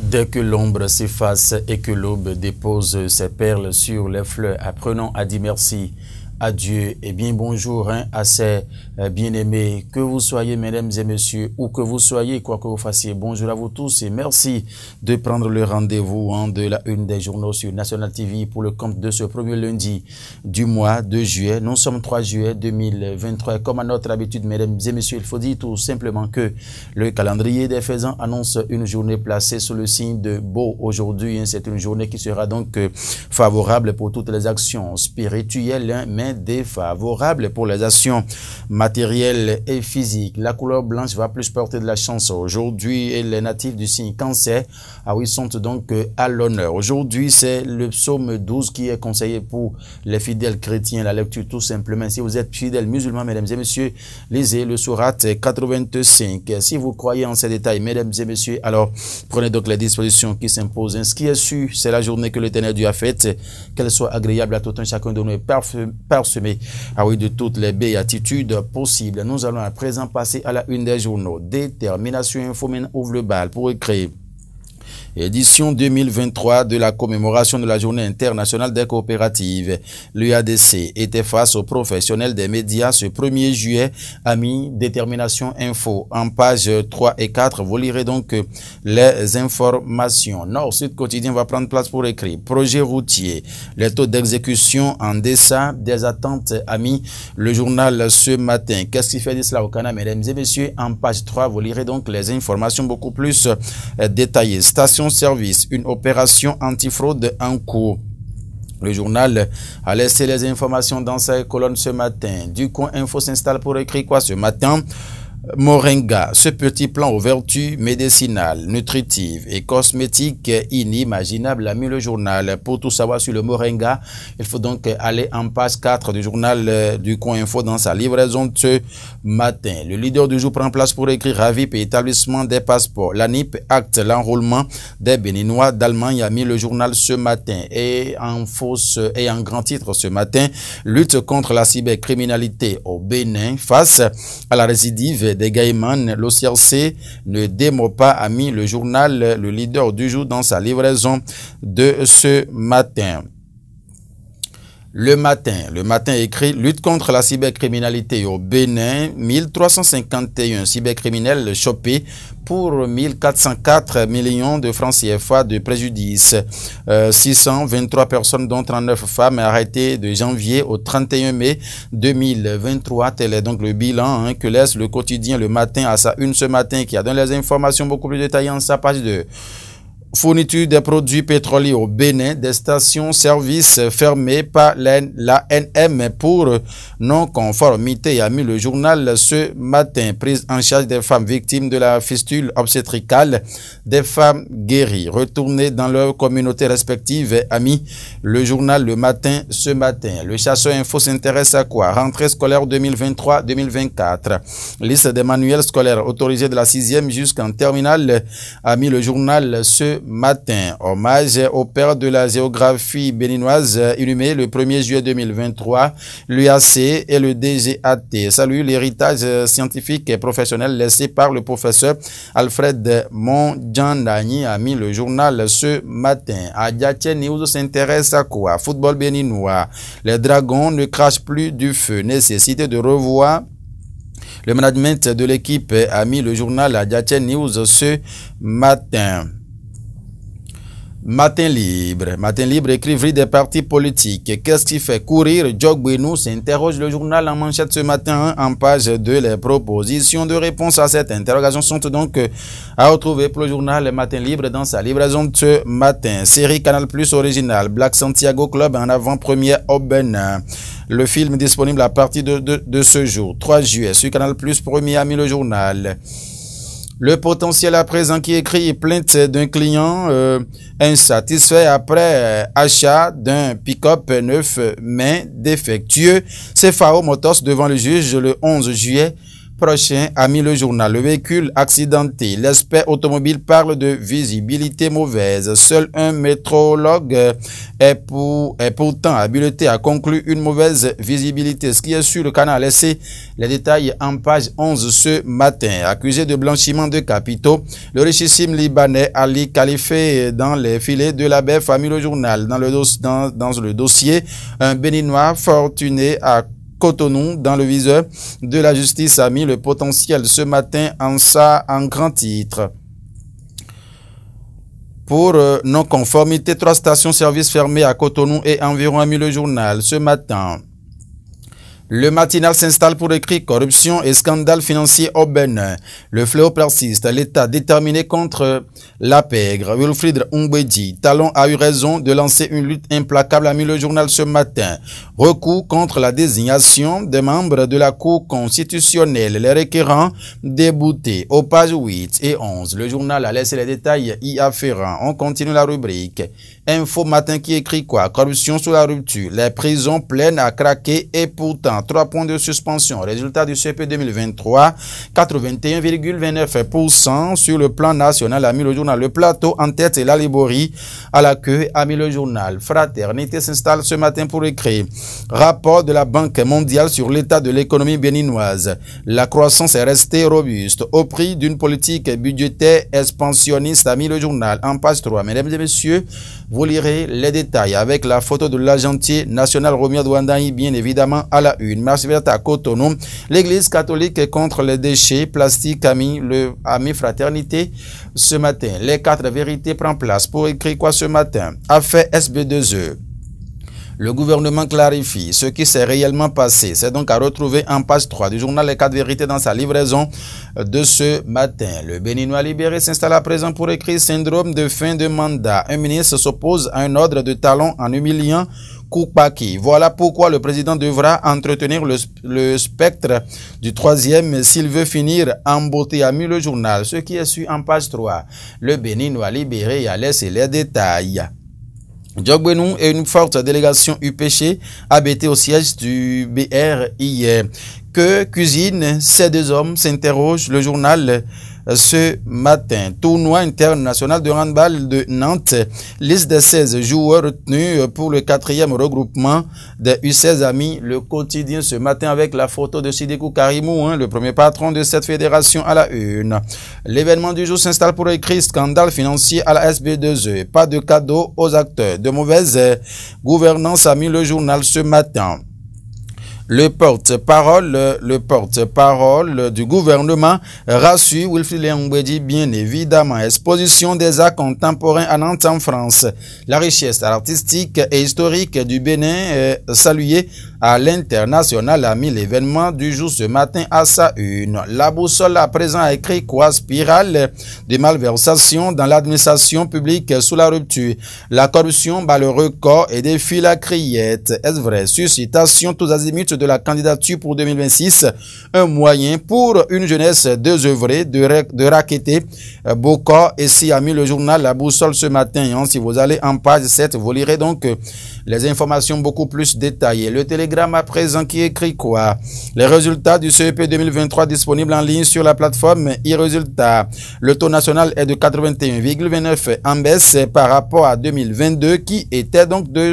Dès que l'ombre s'efface et que l'aube dépose ses perles sur les fleurs, apprenons à dire merci à Dieu et bien bonjour à ses bien-aimés. Que vous soyez, mesdames et messieurs, où que vous soyez, quoi que vous fassiez, bonjour à vous tous et merci de prendre le rendez-vous de la une des journaux sur National TV pour le compte de ce premier lundi du mois de juillet. Nous sommes 3 juillet 2023. Comme à notre habitude, mesdames et messieurs, il faut dire tout simplement que le calendrier des faisans annonce une journée placée sous le signe de Beau aujourd'hui. C'est une journée qui sera donc favorable pour toutes les actions spirituelles, mais défavorable pour les actions matérielles et physiques. La couleur blanche va plus porter de la chance aujourd'hui et les natifs du signe Cancer, sont donc à l'honneur. Aujourd'hui, c'est le psaume 12 qui est conseillé pour les fidèles chrétiens. La lecture tout simplement. Si vous êtes fidèles musulmans, mesdames et messieurs, lisez le sourate 85. Si vous croyez en ces détails, mesdames et messieurs, alors prenez donc les dispositions qui s'imposent. Ce qui est sûr, c'est la journée que l'Éternel Dieu a faite, qu'elle soit agréable à tout un chacun de nous, parsemé de toutes les béatitudes possibles. Nous allons à présent passer à la une des journaux. Détermination Info ouvre le bal pour écrire. Édition 2023 de la commémoration de la Journée internationale des coopératives. L'UADC était face aux professionnels des médias ce 1er juillet. Amis, Détermination Info. En page 3 et 4, vous lirez donc les informations. Nord-Sud Quotidien va prendre place pour écrire. Projet routier. Les taux d'exécution en deçà des attentes. Amis, le journal ce matin. Qu'est-ce qui fait de cela au Canada, mesdames et messieurs? En page 3, vous lirez donc les informations beaucoup plus détaillées. Station-service, une opération antifraude en cours. Le journal a laissé les informations dans sa colonne ce matin. Du coin Info s'installe pour écrire quoi ce matin? Moringa, ce petit plant aux vertus médicinales, nutritives et cosmétiques inimaginables, a mis le journal. Pour tout savoir sur le moringa, il faut donc aller en page 4 du journal du Coin Info dans sa livraison de ce matin. Le leader du jour prend place pour écrire RAVIP et établissement des passeports. L'ANIP acte l'enrôlement des Béninois d'Allemagne, a mis le journal ce matin. Et en grand titre ce matin, lutte contre la cybercriminalité au Bénin face à la récidive des Gaïman, l'OCRC ne démord pas, a mis le journal, le leader du jour dans sa livraison de ce matin. Le matin écrit, lutte contre la cybercriminalité au Bénin, 1351 cybercriminels chopés pour 1404 millions de francs CFA de préjudice. 623 personnes, dont 39 femmes, arrêtées de janvier au 31 mai 2023. Tel est donc le bilan que laisse le quotidien Le Matin à sa une ce matin, qui a donné les informations beaucoup plus détaillées en sa page 2. Fourniture des produits pétroliers au Bénin, des stations-service fermées par l'ANM pour non-conformité, a mis le journal ce matin. Prise en charge des femmes victimes de la fistule obstétricale, des femmes guéries, retournées dans leur communauté respective, a mis le journal Le Matin ce matin. Le Chasseur Info s'intéresse à quoi? Rentrée scolaire 2023-2024. Liste des manuels scolaires autorisés de la 6e jusqu'en terminale, a mis le journal ce matin. Hommage au père de la géographie béninoise inhumé le 1er juillet 2023. L'UAC et le DGAT saluent l'héritage scientifique et professionnel laissé par le professeur Alfred Mondjanani, a mis le journal ce matin. Adiaté News s'intéresse à quoi? Football béninois. Les Dragons ne crachent plus du feu. Nécessité de revoir le management de l'équipe, a mis le journal Adiaté News ce matin. Matin libre écrivit des partis politiques. Qu'est-ce qui fait courir? Jog Benou s'interroge le journal en manchette ce matin en page 2. Les propositions de réponse à cette interrogation sont donc à retrouver pour le journal Matin Libre dans sa livraison de ce matin. Série Canal Plus originale, Black Santiago Club en avant-première au Bénin. Le film disponible à partir de ce jour, 3 juillet, sur Canal Plus premier, a mis le journal. Le potentiel à présent qui écrit plainte d'un client insatisfait après achat d'un pick-up neuf mais défectueux. C'est Fao Motors devant le juge le 11 juillet prochain, ami le journal. Le véhicule accidenté. L'expert automobile parle de visibilité mauvaise. Seul un météorologue est pourtant habilité à conclure une mauvaise visibilité. Ce qui est sur le canal, laissez les détails en page 11 ce matin. Accusé de blanchiment de capitaux, le richissime Libanais Ali Khalife dans les filets de la BF, ami le journal. Dans le dossier, un Béninois fortuné à Cotonou, dans le viseur de la justice, a mis le potentiel ce matin en grand titre. Pour non-conformité, 3 stations-service fermées à Cotonou et environ, a mis le journal ce matin. Le matinal s'installe pour écrire corruption et scandale financier au Bénin. Le fléau persiste. L'État déterminé contre la pègre. Wilfried Umbedi, Talon a eu raison de lancer une lutte implacable, a mis le journal ce matin. Recours contre la désignation des membres de la Cour constitutionnelle. Les requérants déboutés aux pages 8 et 11. Le journal a laissé les détails y afférents. On continue la rubrique. Info matin qui écrit quoi? Corruption sous la rupture. Les prisons pleines à craquer et pourtant 3 points de suspension. Résultat du CP 2023, 81,29% sur le plan national, a mis le journal. Le plateau en tête et la Liborie à la queue, a mis le journal. Fraternité s'installe ce matin pour écrire. Rapport de la Banque mondiale sur l'état de l'économie béninoise. La croissance est restée robuste au prix d'une politique budgétaire expansionniste, a mis le journal. En page 3, mesdames et messieurs, vous lirez les détails avec la photo de l'agentier national Romeo Douandaï, bien évidemment, à la une. Marche verte à Cotonou. L'église catholique contre les déchets plastiques, a mis Fraternité ce matin. Les 4 vérités prennent place pour écrire quoi ce matin? Affaire SB2E. Le gouvernement clarifie ce qui s'est réellement passé. C'est donc à retrouver en page 3 du journal Les 4 vérités dans sa livraison de ce matin. Le Béninois libéré s'installe à présent pour écrire syndrome de fin de mandat. Un ministre s'oppose à un ordre de talon en humiliant Koupaki. Voilà pourquoi le président devra entretenir le spectre du 3e s'il veut finir en beauté, a mis le journal. Ce qui est su en page 3. Le Béninois libéré a laissé les détails. Djogbenou et une forte délégation UPC abattée au siège du BR hier. Que cuisine ces 2 hommes, s'interroge le journal ce matin. Tournoi international de handball de Nantes. Liste des 16 joueurs retenus pour le 4e regroupement des U16, a mis le quotidien ce matin avec la photo de Sidikou Karimou, le premier patron de cette fédération, à la une. L'événement du jour s'installe pour écrire scandale financier à la SB2E. Pas de cadeau aux acteurs. De mauvaise gouvernance, a mis le journal ce matin. Le porte-parole du gouvernement rassure Wilfried Umbedi, bien évidemment. Exposition des arts contemporains à Nantes en France. La richesse artistique et historique du Bénin est saluée à l'international, a mis l'événement du jour ce matin à sa une. La boussole à présent a écrit quoi? Spirale de malversation dans l'administration publique sous la rupture. La corruption bat le record et défie la criette. Est-ce vrai? Suscitation tous azimuts de la candidature pour 2026, un moyen pour une jeunesse désœuvrée de racketter Bocor, et si, a mis le journal La Boussole ce matin. Si vous allez en page 7, vous lirez donc les informations beaucoup plus détaillées. Le Télégramme à présent qui écrit quoi? Les résultats du CEP 2023 disponibles en ligne sur la plateforme e-résultats. Le taux national est de 81,29 en baisse par rapport à 2022 qui était donc de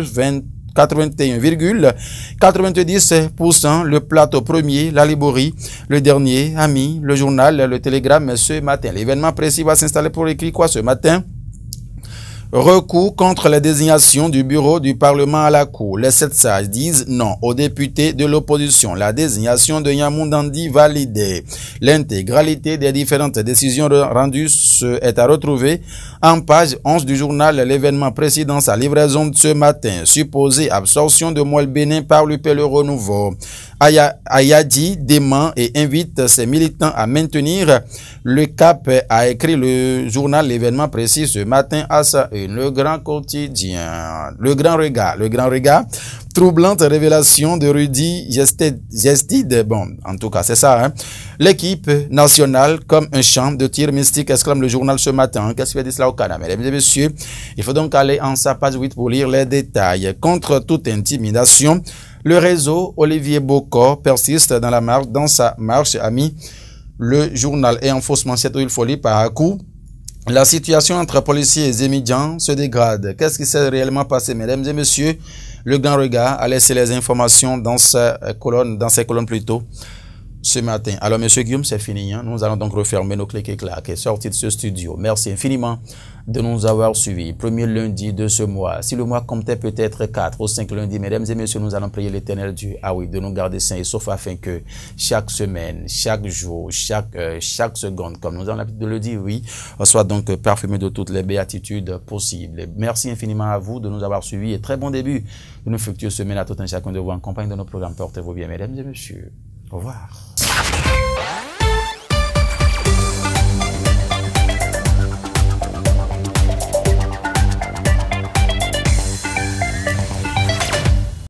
81,90%. Le plateau premier, la Liborie, le dernier, a mis le journal Le Télégramme ce matin. L'événement précis va s'installer pour écrire quoi ce matin? Recours contre la désignation du bureau du Parlement à la Cour. Les 7 sages disent non aux députés de l'opposition. La désignation de Yamoundandi validée. L'intégralité des différentes décisions rendues est à retrouver en page 11 du journal L'événement précis dans sa livraison de ce matin. Supposée absorption de Mouel Bénin par l'UP Le Renouveau. Ayadi dément et invite ses militants à maintenir le cap, a écrit le journal L'événement précis ce matin à sa une. Le grand quotidien, le grand regard, troublante révélation de Rudy Gestide. Bon, en tout cas, c'est ça, L'équipe nationale comme un champ de tir mystique, exclame le journal ce matin. Qu'est-ce qu'il dit cela au Canada? Mesdames et messieurs, il faut donc aller en sa page 8 pour lire les détails. Contre toute intimidation, Le réseau Olivier Bocor persiste dans sa marche, a mis le journal et enfoncement cette il folie par un coup. La situation entre policiers et étudiants se dégrade. Qu'est-ce qui s'est réellement passé, mesdames et messieurs? Le Grand Regard a laissé les informations dans ces colonnes plutôt ce matin. Alors, monsieur Guillaume, c'est fini. Hein? Nous allons donc refermer nos clics et claques et sortir de ce studio. Merci infiniment de nous avoir suivis. Premier lundi de ce mois. Si le mois comptait peut-être 4 ou 5 lundis, mesdames et messieurs, nous allons prier l'Éternel Dieu. Ah oui, de nous garder sains et saufs afin que chaque semaine, chaque jour, chaque seconde, comme nous avons l'habitude de le dire, oui, soit donc parfumé de toutes les béatitudes possibles. Merci infiniment à vous de nous avoir suivis et très bon début de nos fructueuses semaines à tout un chacun de vous en compagnie de nos programmes. Portez-vous bien, mesdames et messieurs. Au revoir.